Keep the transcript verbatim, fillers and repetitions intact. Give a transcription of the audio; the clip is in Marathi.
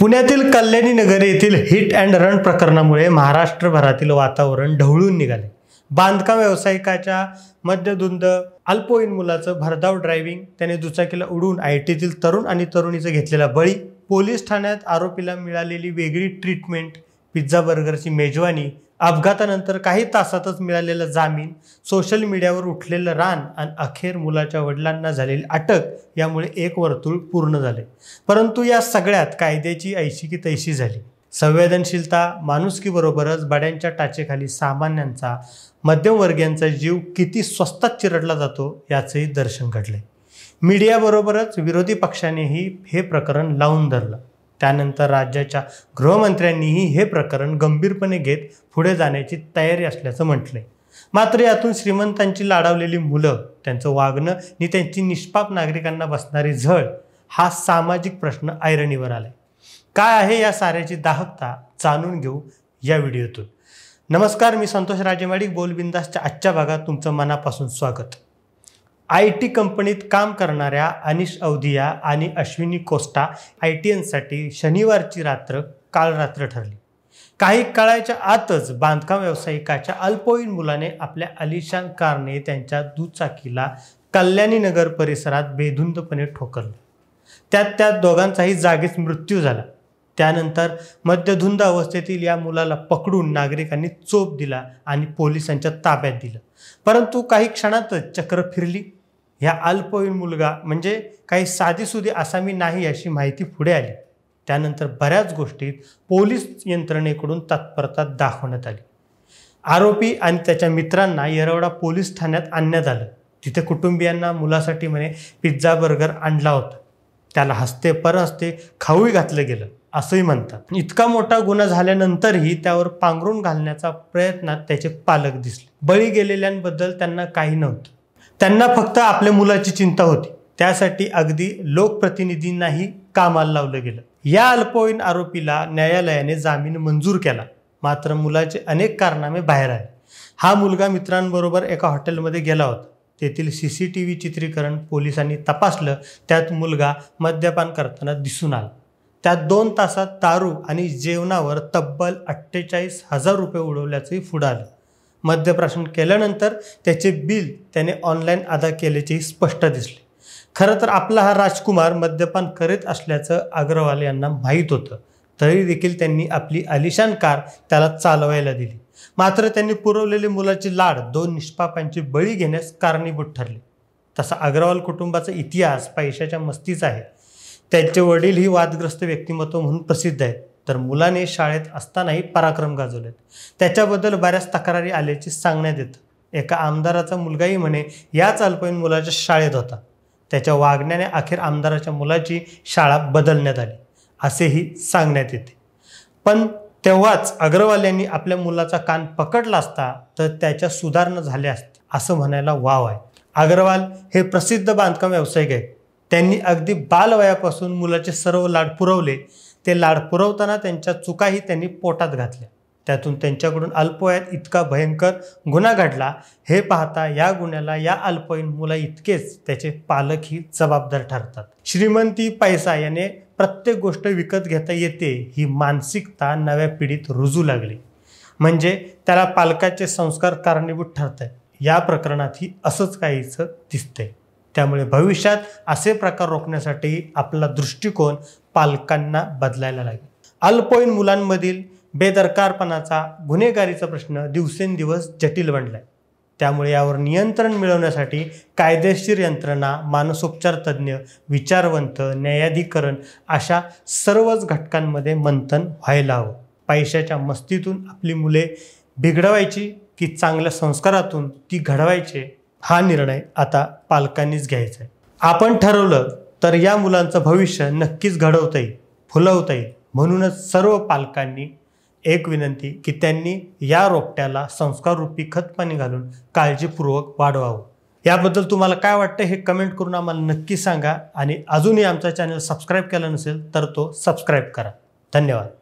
पुण्यातील कल्याणी नगर येथील हिट अँड रन प्रकरणामुळे महाराष्ट्रभरातील वातावरण ढवळून निघाले। बांधकाम व्यावसायिकाच्या मध्यधुंद अल्पवयीन मुलाचं भरधाव ड्रायव्हिंग, त्याने दुचाकीला उडवून आयटीतील तरुण आणि तरुणीचा घेतलेला बळी, पोलीस ठाण्यात आरोपीला मिळालेली वेगळी ट्रीटमेंट, पिझ्झा बर्गरची मेजवानी, अपघातानंतर काही तासातच मिळालेला जामीन, सोशल मीडियावर उठलेलं रान आणि अखेर मुलाच्या वडिलांना झालेली अटक, यामुळे एक वर्तुळ पूर्ण झाले। परंतु या सगळ्यात कायद्याची ऐशी की तैशी झाली। संवेदनशीलता, माणुसकीबरोबरच बड्यांच्या टाचेखाली सामान्यांचा, मध्यमवर्गीयांचा जीव किती स्वस्तात चिरडला जातो याचेही दर्शन घडले। मीडियाबरोबरच विरोधी पक्षानेही हे प्रकरण लावून धरलं। त्यानंतर राज्याच्या गृहमंत्र्यांनीही हे प्रकरण गंभीरपणे घेत पुढे जाण्याची तयारी असल्याचं म्हटलंय। मात्र यातून श्रीमंतांची लाडावलेली मुलं, त्यांचं वागणं आणि त्यांची निष्पाप नागरिकांना बसणारी झळ, हा सामाजिक प्रश्न ऐरणीवर आलाय। काय आहे या साऱ्याची दाहकता, जाणून घेऊ या व्हिडिओतून। नमस्कार, मी संतोष राजेमाडी, बोलबिंदासच्या आजच्या भागात तुमचं मनापासून स्वागत। आय टी कंपनीत काम करणाऱ्या अनिश अवधिया आणि अश्विनी कोस्टा आय टी एनसाठी शनिवारची रात्र काळ रात्र ठरली। काही काळाच्या आतच बांधकाम व्यावसायिकाच्या अल्पवयीन मुलाने आपल्या आलिशान कारने त्यांच्या दुचाकीला कल्याणी नगर परिसरात बेधुंदपणे ठोकरलं। त्यात त्या दोघांचाही जागीच मृत्यू झाला। त्यानंतर मध्यधुंद अवस्थेतील या मुलाला पकडून नागरिकांनी चोप दिला आणि पोलिसांच्या ताब्यात दिलं। परंतु काही क्षणातच चक्र फिरली। ह्या अल्पवयीन मुलगा म्हणजे काही साधीसुधी आसामी नाही अशी माहिती पुढे आली। त्यानंतर बऱ्याच गोष्टीत पोलीस यंत्रणेकडून तत्परता दाखवण्यात आली। आरोपी आणि त्याच्या मित्रांना येरवडा पोलीस ठाण्यात आणण्यात आलं। तिथे कुटुंबियांना मुलासाठी म्हणे पिझ्झा बर्गर आणला होता, त्याला हसते परहसते खाऊही घातलं गेलं असंही म्हणतात। इतका मोठा गुन्हा झाल्यानंतरही त्यावर पांघरून घालण्याचा प्रयत्नात त्याचे पालक दिसले। बळी गेलेल्यांबद्दल त्यांना काही नव्हतं, त्यांना फक्त आपल्या मुलाची चिंता होती। त्यासाठी अगदी लोकप्रतिनिधींनाही कामाला लावलं गेलं। या अल्पवयीन आरोपीला न्यायालयाने जामीन मंजूर केला, मात्र मुलाचे अनेक कारनामे बाहेर आले। हा मुलगा मित्रांबरोबर एका हॉटेलमध्ये गेला होता। तेथील सी सी टी व्ही चित्रीकरण पोलिसांनी तपासलं। त्यात मुलगा मद्यपान करताना दिसून आला। त्यात दोन तासात दारू आणि जेवणावर तब्बल अठ्ठेचाळीस हजार रुपये उडवल्याचंही पुढं आलं। मद्यप्राशन केल्यानंतर त्याचे बिल त्याने ऑनलाईन अदा केल्याचेही स्पष्ट दिसले। खरं तर आपला हा राजकुमार मद्यपान करीत असल्याचं अग्रवाल यांना माहीत होतं, तरी देखील त्यांनी आपली आलिशान कार त्याला चालवायला दिली। मात्र त्यांनी पुरवलेले मुलाचे लाड दोन निष्पापांची बळी घेण्यास कारणीभूत ठरले। तसा अग्रवाल कुटुंबाचा इतिहास पैशाच्या मस्तीचा आहे। त्यांचे वडील ही वादग्रस्त व्यक्तिमत्व म्हणून प्रसिद्ध आहेत, तर मुलाने शाळेत असतानाही पराक्रम गाजवलेत। त्याच्याबद्दल बऱ्याच तक्रारी आल्याचे सांगण्यात येतं। एका आमदाराचा मुलगाही म्हणे याच अल्पवयीन मुलाच्या शाळेत होता। त्याच्या वागण्याने अखेर आमदाराच्या मुलाची शाळा बदलण्यात आली असेही सांगण्यात येते। पण तेव्हाच अग्रवाल यांनी आपल्या मुलाचा कान पकडला असता तर त्याच्या सुधारणा झाल्या असत्या असं म्हणायला वाव आहे। अग्रवाल हे प्रसिद्ध बांधकाम व्यावसायिक आहेत। त्यांनी अगदी बालवयापासून मुलाचे सर्व लाड पुरवले। ते लाड पुरवताना त्यांच्या चुकाही त्यांनी पोटात घातल्या। त्यातून त्यांच्याकडून अल्पवयात इतका भयंकर गुन्हा घडला, हे पाहता या गुन्ह्याला या अल्पवयीन मुला इतकेच त्याचे पालकही जबाबदार ठरतात। श्रीमंती, पैसा याने प्रत्येक गोष्ट विकत घेता येते ही मानसिकता नव्या पिढीत रुजू लागली, म्हणजे त्याला पालकाचे संस्कार कारणीभूत ठरत आहेत। या प्रकरणातही असंच काहीचं दिसतंय। त्यामुळे भविष्यात असे प्रकार रोखण्यासाठी आपला दृष्टिकोन पालकांना बदलायला लागेल। अल्पवयीन मुलांमधील बेदरकारपणाचा, गुन्हेगारीचा प्रश्न दिवसेंदिवस जटिल बनलाय। त्यामुळे यावर नियंत्रण मिळवण्यासाठी कायदेशीर यंत्रणा, मानसोपचार तज्ज्ञ, विचारवंत, न्यायाधिकरण अशा सर्वच घटकांमध्ये मंथन व्हायला हवं। पैशाच्या मस्तीतून आपली मुले बिघडवायची की चांगल्या संस्कारातून ती घडवायचे, हा निर्णय आता पालकांनीच घ्यायचा आहे। आपण ठरवलं तर या मुलांचं भविष्य नक्कीच घडवता येईल, फुलवता येईल। म्हणूनच सर्व पालकांनी एक विनंती की त्यांनी या रोपट्याला संस्काररूपी खतपाणी घालून काळजीपूर्वक वाढवावं। याबद्दल तुम्हाला काय वाटतं हे कमेंट करून आम्हाला नक्की सांगा आणि अजूनही आमचा चॅनल सबस्क्राईब केला नसेल तर तो सबस्क्राईब करा। धन्यवाद।